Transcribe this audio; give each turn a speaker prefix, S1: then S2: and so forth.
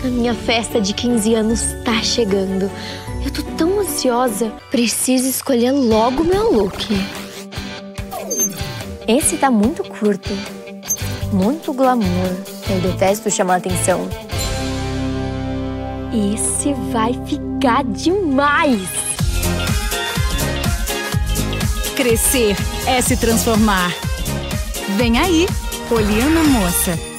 S1: A minha festa de 15 anos tá chegando. Eu tô tão ansiosa. Preciso escolher logo meu look. Esse tá muito curto. Muito glamour. Eu detesto chamar atenção. Esse vai ficar demais!
S2: Crescer é se transformar. Vem aí, Poliana Moça.